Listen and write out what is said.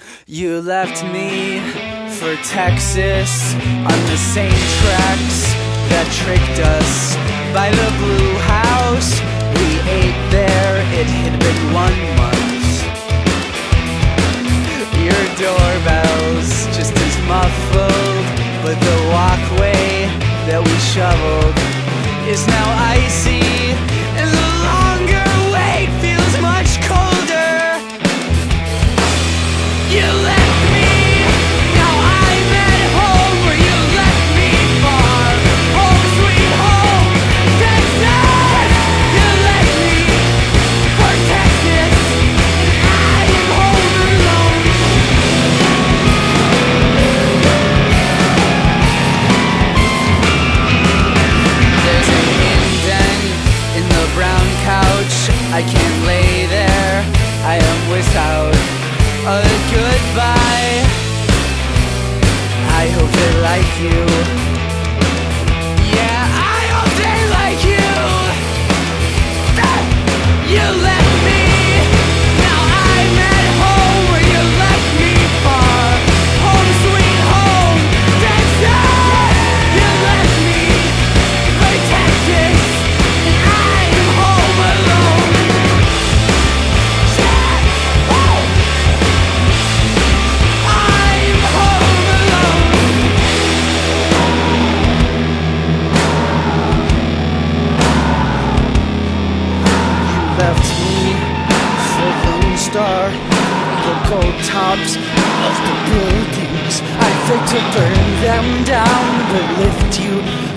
You left me for Texas on the same tracks that tricked us by the blue house. We ate there, it had been 1 month. Your doorbell's just as muffled, but the walkway that we shoveled is now icy, and the longer wait feels much colder. You left me, now I'm at home where you left me far. Home sweet home, Texas. You left me for Texas, and I am home alone. There's an indent in the brown couch. I can't lay there, I am without a goodbye. I hope they like you. Yeah, I hope they like you. You left me, now I'm at home where you left me far. Home sweet home, Texas. You left me for Texas, and I am home alone. Left me for Lone Star, the cold tops of the buildings. I think to burn them down, but lift you